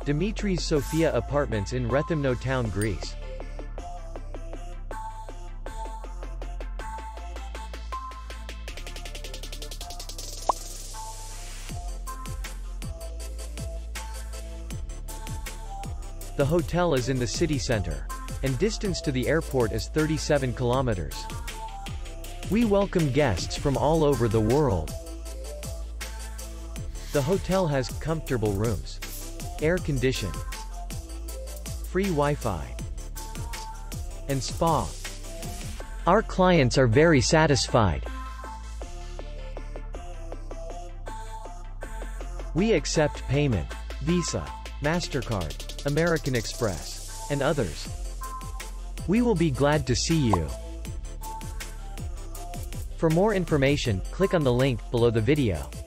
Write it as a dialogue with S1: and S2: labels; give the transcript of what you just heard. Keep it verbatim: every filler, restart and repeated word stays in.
S1: Dimitris Sofia Apartments in Rethymno Town, Greece. The hotel is in the city center, and distance to the airport is thirty-seven kilometers. We welcome guests from all over the world. The hotel has comfortable rooms, air condition, free Wi-Fi, and spa. Our clients are very satisfied. We accept payment, Visa, MasterCard, American Express, and others. We will be glad to see you. For more information, click on the link below the video.